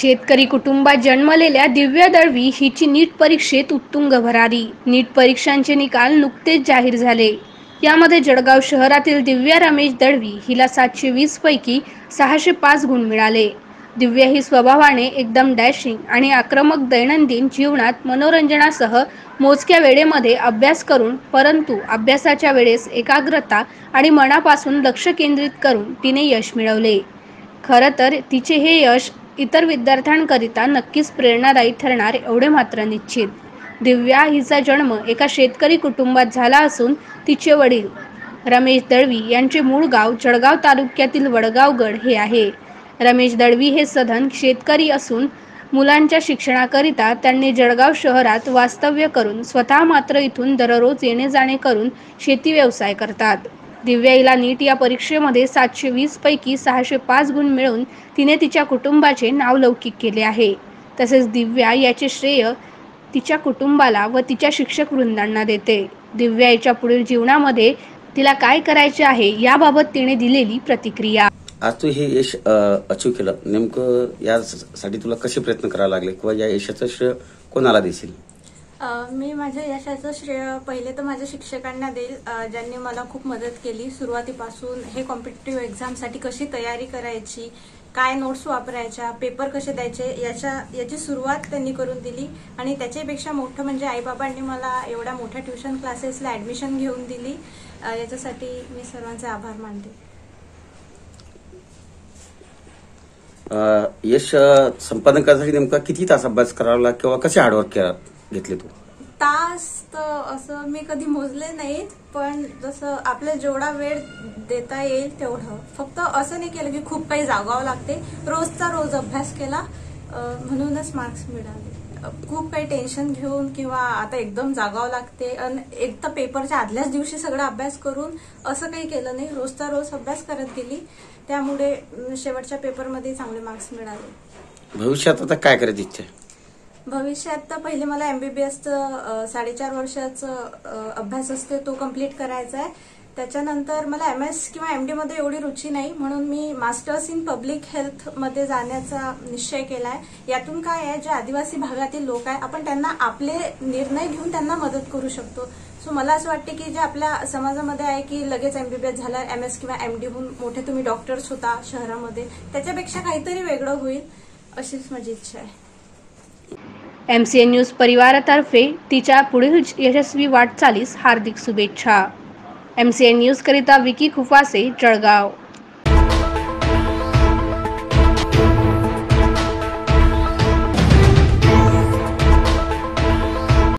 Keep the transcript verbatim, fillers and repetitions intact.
शेतकरी कुटुंबात जन्मलेल्या दिव्या दळवी हिची नीट परीक्षेत उत्तुंग भरारी. नीट परीक्षांचे निकाल नुकतेच जाहीर झाले. यामध्ये जळगाव शहरातील दिव्या रमेश दळवी हिला सातशे वीस पैकी सहाशे पाच गुण मिळाले. दिव्या ही स्वभावाने एकदम डॅशिंग आणि आक्रमक. दैनंदिन जीवनात मनोरंजनासह मोजक्या वेळेमध्ये अभ्यास करून, परंतु अभ्यासाच्या वेळेस एकाग्रता आणि मनापासून लक्ष केंद्रित करून तिने यश मिळवले. खरं तर तिचे हे यश इतर विद्यार्थ्यांकरिता नक्कीच प्रेरणादायी ठरणार एवढे मात्र निश्चित. दिव्या हिचा जन्म एका शेतकरी कुटुंबात झाला असून तिचे वडील रमेश दळवी यांचे मूळ गाव जळगाव तालुक्यातील वडगावगड हे आहे. रमेश दळवी हे सधन शेतकरी असून मुलांच्या शिक्षणाकरिता त्यांनी जळगाव शहरात वास्तव्य करून स्वतः मात्र इथून दररोज येणे जाणे करून शेती व्यवसाय करतात. दिव्या हिला नीट या परीक्षेमध्ये सातशे वीस पैकी सहाशे पाच गुण मिळवून तिने तिच्या कुटुंबाचे नावलौकिक केले आहे. तसेच दिव्या याचे श्रेय तिच्या कुटुंबाला व तिच्या शिक्षक वृंदांना देते. दिव्या हिच्या पुढील जीवनामध्ये तिला काय करायचे आहे याबाबत तिने दिलेली प्रतिक्रिया. आज तू हे यश अचीव केलं, नेमकं यासाठी तुला कसे प्रयत्न करावे लागले किंवा या यशाचं श्रेय कोणाला देशील? मी माझ्या यशाचं श्रेय पहिले तर माझ्या शिक्षकांना देईल, ज्यांनी मला खूप मदत केली. सुरुवातीपासून हे कॉम्पिटिटिव्ह एक्झामसाठी कशी तयारी करायची, काय नोट्स वापरायच्या, पेपर कसे द्यायचे याच्या याची सुरुवात त्यांनी करून दिली. आणि त्याच्यापेक्षा मोठं म्हणजे आईबाबांनी मला एवढ्या मोठ्या ट्युशन क्लासेसला ॲडमिशन घेऊन दिली. याच्यासाठी मी सर्वांचे आभार मानते. यश संपादन करण्यासाठी नेमका किती तास अभ्यास करावा किंवा कसे हार्डवर्क घेतले तू? तास तर असं मी कधी मोजले नाहीत, पण जसं आपल्याला जेवढा वेळ देता येईल तेवढं. फक्त असं नाही केलं की खूप काही जागावं लागते. रोजचा रोज अभ्यास केला म्हणूनच मार्क्स मिळाले. खूप काही टेन्शन घेऊन किंवा आता एकदम जागावं लागते आणि एक तर पेपरच्या आदल्याच दिवशी सगळा अभ्यास करून असं काही केलं नाही. रोजचा रोज अभ्यास करत गेली, त्यामुळे शेवटच्या पेपरमध्ये चांगले मार्क्स मिळाले. भविष्यात आता काय करायची इच्छा आहे? भविष्यात तर पहिले मला एमबीबीएसचं साडेचार वर्षाचं अभ्यास असते तो कम्प्लीट करायचा आहे. त्याच्यानंतर मला एम एस किंवा एम डी मध्ये एवढी रुची नाही, म्हणून मी मास्टर्स इन पब्लिक हेल्थ मध्ये जाण्याचा निश्चय केलाय. यातून काय आहे, जे आदिवासी भागातील लोक आहे आपण त्यांना आपले निर्णय घेऊन त्यांना मदत करू शकतो. सो मला असं वाटते की जे आपल्या समाजामध्ये आहे की लगेच एमबीबीएस झाला एम एस किंवा एम डी होऊन मोठे तुम्ही डॉक्टर्स होता शहरामध्ये, त्याच्यापेक्षा काहीतरी वेगळं होईल अशीच माझी इच्छा आहे. एमसीएन न्यूज परिवारातर्फे तिच्या पुढील यशस्वी वाटचालीस हार्दिक शुभेच्छा. एमसीएन न्यूज करिता विकी खुफासे, जळगाव.